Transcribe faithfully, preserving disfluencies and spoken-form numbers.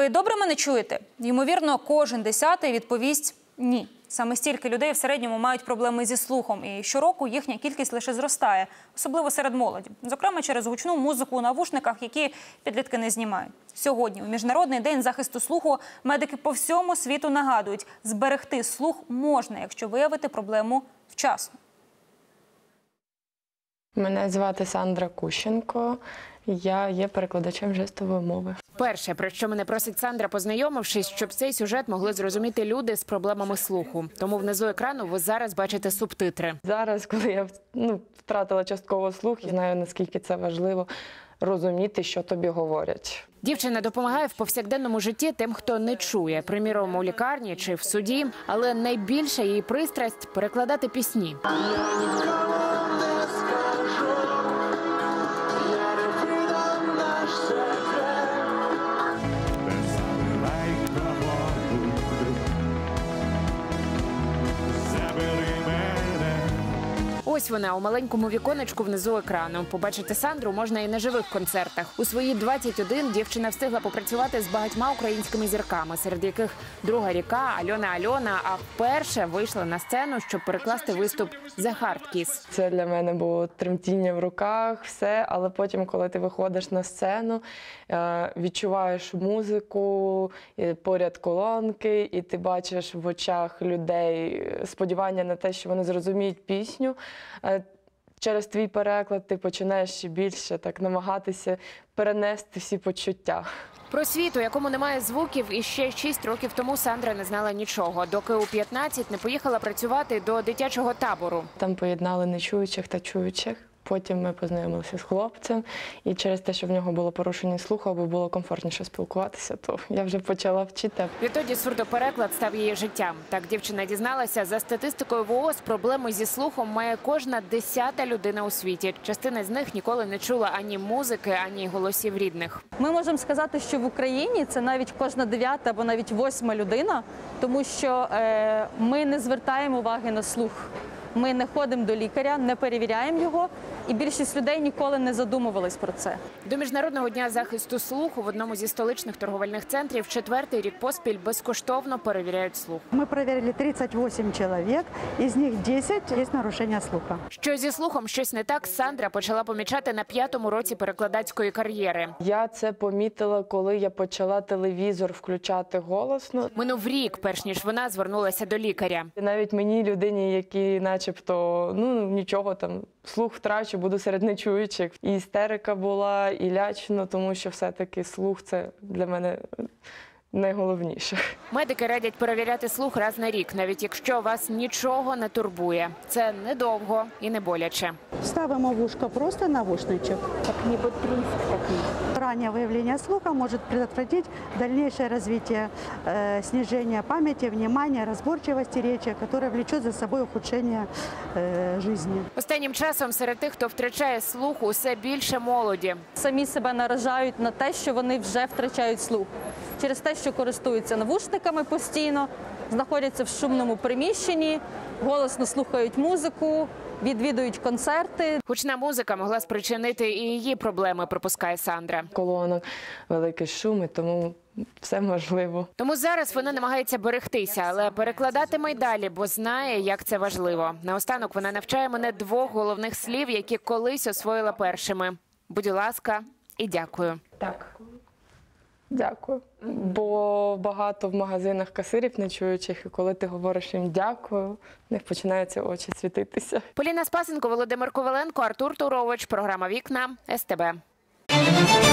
Ви добре мене чуєте? Ймовірно, кожен десятий відповість «ні». Саме стільки людей в середньому мають проблеми зі слухом, і щороку їхня кількість лише зростає, особливо серед молоді. Зокрема, через гучну музику у навушниках, які підлітки не знімають. Сьогодні, у Міжнародний день захисту слуху, медики по всьому світу нагадують, зберегти слух можна, якщо виявити проблему вчасно. Мене звати Сандра Кущенко. Я є перекладачем жестової мови. Перше, про що мене просить Сандра, познайомившись, щоб цей сюжет могли зрозуміти люди з проблемами слуху. Тому внизу екрану ви зараз бачите субтитри. Зараз, коли я ну, втратила частково слух, я знаю, наскільки це важливо розуміти, що тобі говорять. Дівчина допомагає в повсякденному житті тим, хто не чує, приміром, у лікарні чи в суді. Але найбільша її пристрасть – перекладати пісні. Ось вона, у маленькому віконечку внизу екрану. Побачити Сандру можна і на живих концертах. У свої двадцять один дівчина встигла попрацювати з багатьма українськими зірками, серед яких «Друга ріка», Альона Альона, а вперше вийшла на сцену, щоб перекласти виступ «The Hard Kiss». Це для мене було тремтіння в руках, все, але потім, коли ти виходиш на сцену, відчуваєш музику, поряд колонки, і ти бачиш в очах людей сподівання на те, що вони зрозуміють пісню. Через твій переклад ти починаєш ще більше так намагатися перенести всі почуття. Про світ, у якому немає звуків, і ще шість років тому Сандра не знала нічого, доки у п'ятнадцять не поїхала працювати до дитячого табору. Там поєднали нечуючих та чуючих. Потім ми познайомилися з хлопцем, і через те, що в нього було порушення слуху, аби було комфортніше спілкуватися, то я вже почала вчити. Відтоді сурдопереклад став її життям. Так дівчина дізналася, за статистикою ВООЗ проблеми зі слухом має кожна десята людина у світі. Частина з них ніколи не чула ані музики, ані голосів рідних. Ми можемо сказати, що в Україні це навіть кожна дев'ята або навіть восьма людина, тому що е, ми не звертаємо уваги на слух. Ми не ходимо до лікаря, не перевіряємо його, і більшість людей ніколи не задумувались про це. До Міжнародного дня захисту слуху в одному зі столичних торговельних центрів четвертий рік поспіль безкоштовно перевіряють слух. Ми перевірили тридцять вісім чоловік, із них десять є порушення слуху. Що зі слухом щось не так, Сандра почала помічати на п'ятому році перекладацької кар'єри. Я це помітила, коли я почала телевізор включати голосно. Минув рік, перш ніж вона звернулася до лікаря. Навіть мені, людині, які начебто, ну нічого там, слух втрачу, буду серед нечуючих. І істерика була, і лячно, тому що все-таки слух – це для мене найголовніше. Медики радять перевіряти слух раз на рік, навіть якщо вас нічого не турбує. Це недовго і не боляче. Ставимо в ушко просто навушничок. Как ніби тріск такий. Раннее выявление слуха может предотвратить дальнейшее развитие, э, снижение памяти, внимания, разборчивости речи, которое влечет за собой ухудшение э, жизни. Останнім часом серед тих, хто втрачає слух, усе більше молоді. Самі себе наражають на те, що вони вже втрачають слух. Через те, що користуються навушниками постійно, знаходяться в шумному приміщенні, голосно слухають музику, відвідують концерти. Гучна музика могла спричинити і її проблеми, припускає Сандра. Колонок, великий шум, і тому все можливо. Тому зараз вона намагається берегтися, але перекладатиме й далі, бо знає, як це важливо. Наостанок вона навчає мене двох головних слів, які колись освоїла першими. Будь ласка і дякую. Так. Дякую. Бо багато в магазинах касирів нечуючих, і коли ти говориш їм «дякую», в них починаються очі світитися. Поліна Спасенко, Володимир Коваленко, Артур Турович. Програма «Вікна», ес те бе.